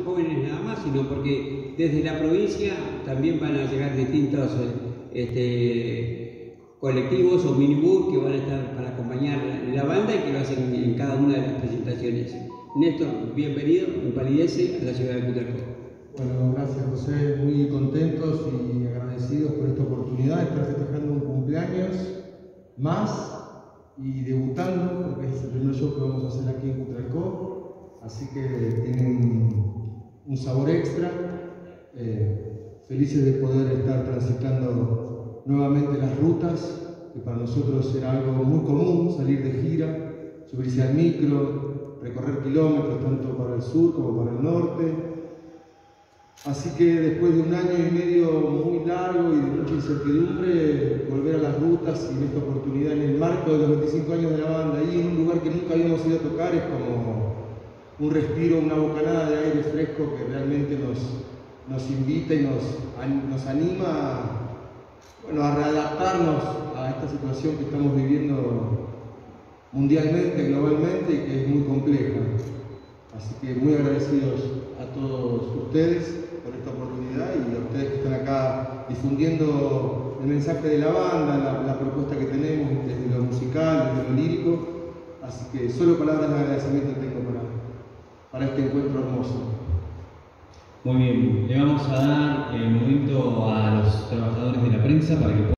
jóvenes nada más, sino porque desde la provincia también van a llegar distintos colectivos o minibús que van a estar para acompañar la banda y que lo hacen en cada una de las presentaciones. Néstor, bienvenido en Palidece a la ciudad de Cutralcó. Bueno, gracias José, muy contentos y agradecidos por esta oportunidad de estar festejando un cumpleaños más y debutando, porque es el primer show que vamos a hacer aquí en Cutralcó, así que tienen un sabor extra. Felices de poder estar transitando nuevamente las rutas, que para nosotros era algo muy común, salir de gira, subirse al micro, recorrer kilómetros tanto para el sur como para el norte. Así que después de un año y medio muy largo y de mucha incertidumbre, volver a las rutas y en esta oportunidad en el marco de los 25 años de la banda y en un lugar que nunca habíamos ido a tocar es como un respiro, una bocanada de aire fresco que realmente nos invita y nos anima a readaptarnos a esta situación que estamos viviendo mundialmente, globalmente y que es muy compleja. Así que muy agradecidos a todos ustedes por esta oportunidad y a ustedes que están acá difundiendo el mensaje de la banda, la propuesta que tenemos desde lo musical, desde lo lírico. Así que solo palabras de agradecimiento tengo para este encuentro hermoso. Muy bien, le vamos a dar el momento a los trabajadores de la prensa para que